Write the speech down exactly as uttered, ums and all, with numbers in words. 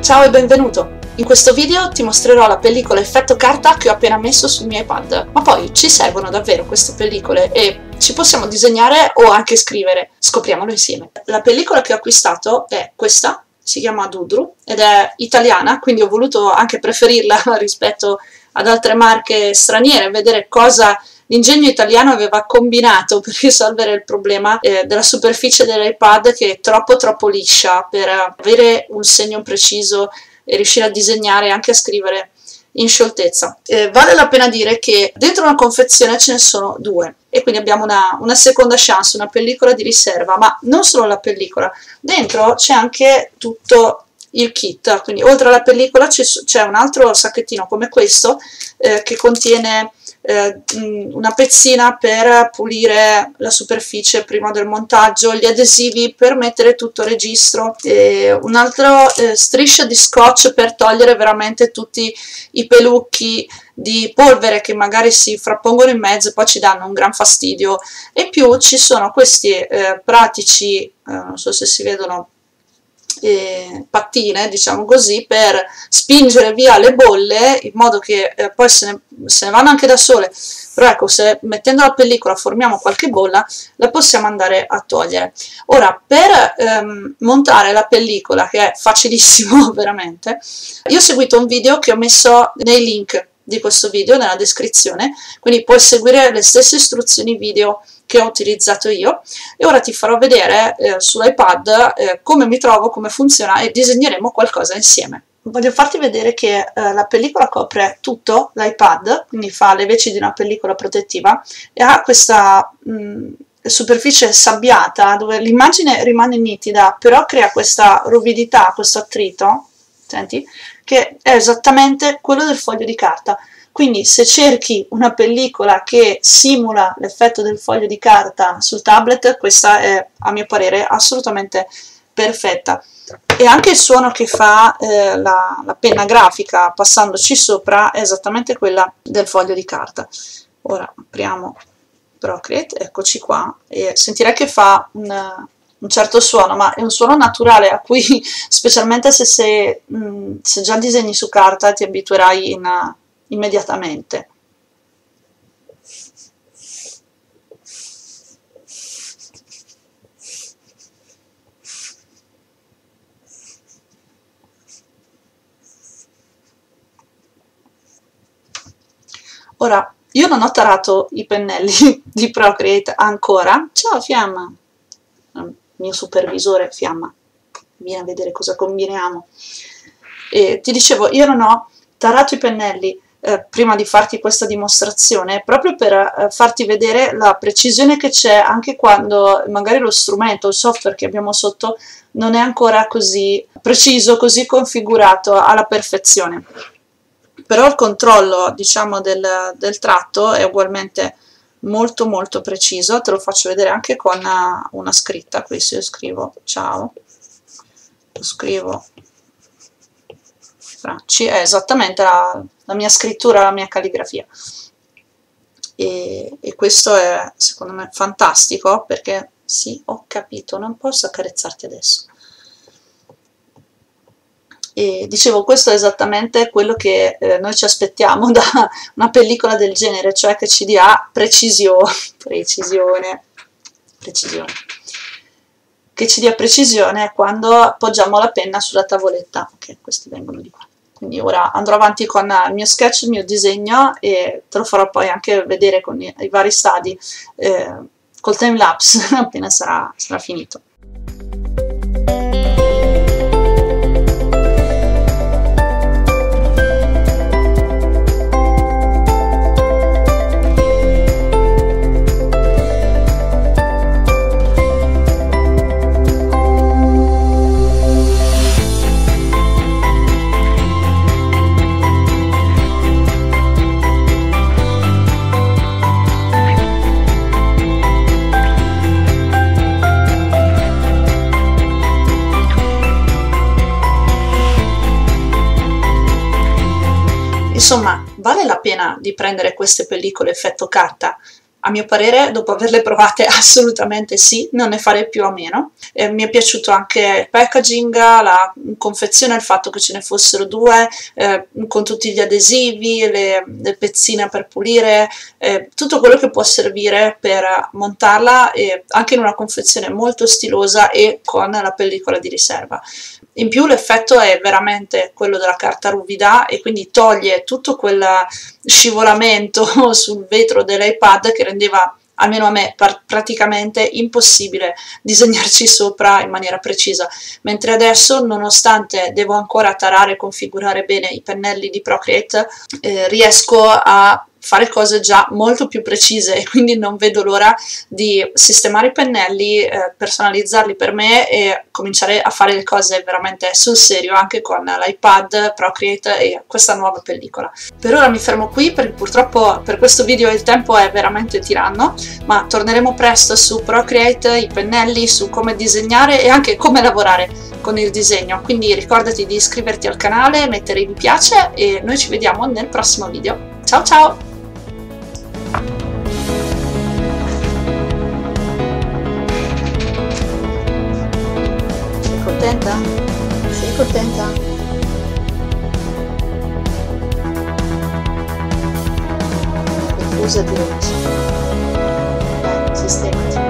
Ciao e benvenuto! In questo video ti mostrerò la pellicola effetto carta che ho appena messo sul mio iPad. Ma poi ci servono davvero queste pellicole e ci possiamo disegnare o anche scrivere? Scopriamolo insieme. La pellicola che ho acquistato è questa, si chiama Dudru ed è italiana, quindi ho voluto anche preferirla rispetto ad altre marche straniere, vedere cosa l'ingegno italiano aveva combinato per risolvere il problema eh, della superficie dell'iPad che è troppo troppo liscia per avere un segno preciso e riuscire a disegnare e anche a scrivere in scioltezza. Eh, vale la pena dire che dentro una confezione ce ne sono due e quindi abbiamo una, una seconda chance, una pellicola di riserva, ma non solo la pellicola, dentro c'è anche tutto il kit, quindi oltre alla pellicola c'è un altro sacchettino come questo eh, che contiene eh, una pezzina per pulire la superficie prima del montaggio, gli adesivi per mettere tutto il registro, e un altro eh, striscia di scotch per togliere veramente tutti i pelucchi di polvere che magari si frappongono in mezzo e poi ci danno un gran fastidio. E in più ci sono questi eh, pratici, eh, non so se si vedono, Eh, pattine, diciamo così, per spingere via le bolle in modo che eh, poi se ne, se ne vanno anche da sole, però ecco, se mettendo la pellicola formiamo qualche bolla la possiamo andare a togliere. Ora, per ehm, montare la pellicola, che è facilissimo veramente, io ho seguito un video che ho messo nei link di questo video nella descrizione, quindi puoi seguire le stesse istruzioni video che ho utilizzato io, e ora ti farò vedere eh, sull'iPad eh, come mi trovo, come funziona, e disegneremo qualcosa insieme. Voglio farti vedere che eh, la pellicola copre tutto l'iPad, quindi fa le veci di una pellicola protettiva e ha questa mh, superficie sabbiata dove l'immagine rimane nitida, però crea questa ruvidità, questo attrito, senti, che è esattamente quello del foglio di carta. Quindi se cerchi una pellicola che simula l'effetto del foglio di carta sul tablet, questa è, a mio parere, assolutamente perfetta. E anche il suono che fa eh, la, la penna grafica passandoci sopra è esattamente quella del foglio di carta. Ora apriamo Procreate, eccoci qua, e sentirei che fa un, un certo suono, ma è un suono naturale a cui, specialmente se, se, mh, se già disegni su carta, ti abituerai in immediatamente. Ora, io non ho tarato i pennelli di Procreate ancora. Ciao Fiamma, il mio supervisore Fiamma, vieni a vedere cosa combiniamo. E ti dicevo, io non ho tarato i pennelli Eh, prima di farti questa dimostrazione, proprio per eh, farti vedere la precisione che c'è anche quando magari lo strumento, il software che abbiamo sotto non è ancora così preciso, così configurato alla perfezione. Però il controllo, diciamo, del, del tratto è ugualmente molto molto preciso. Te lo faccio vedere anche con una, una scritta. Qui se io scrivo ciao, lo scrivo Franci, è esattamente la, la mia scrittura, la mia calligrafia, e, e questo è secondo me fantastico, perché sì, ho capito, non posso accarezzarti adesso. E dicevo, questo è esattamente quello che eh, noi ci aspettiamo da una pellicola del genere, cioè che ci dia precisione, precisione, precisione. che ci dia precisione quando appoggiamo la penna sulla tavoletta. Ok, questi vengono di qua. Quindi ora andrò avanti con il mio sketch, il mio disegno, e te lo farò poi anche vedere con i, i vari stadi eh, col time lapse appena sarà, sarà finito. Insomma, vale la pena di prendere queste pellicole effetto carta A mio parere, dopo averle provate, assolutamente sì, non ne farei più a meno. Eh, mi è piaciuto anche il packaging, la confezione, il fatto che ce ne fossero due, eh, con tutti gli adesivi, le, le pezzine per pulire, eh, tutto quello che può servire per montarla, e anche in una confezione molto stilosa e con la pellicola di riserva. In più l'effetto è veramente quello della carta ruvida e quindi toglie tutto quel scivolamento sul vetro dell'iPad che rendeva, almeno a me, praticamente impossibile disegnarci sopra in maniera precisa, mentre adesso, nonostante devo ancora tarare e configurare bene i pennelli di Procreate, eh, riesco a fare cose già molto più precise e quindi non vedo l'ora di sistemare i pennelli, eh, personalizzarli per me e cominciare a fare le cose veramente sul serio anche con l'iPad, Procreate e questa nuova pellicola. Per ora mi fermo qui perché purtroppo per questo video il tempo è veramente tiranno, ma torneremo presto su Procreate, i pennelli, su come disegnare e anche come lavorare con il disegno, quindi ricordati di iscriverti al canale, mettere mi piace e noi ci vediamo nel prossimo video. Ciao ciao! Sei contenta? Sei contenta? Confusa di luce. Dai, sistemati.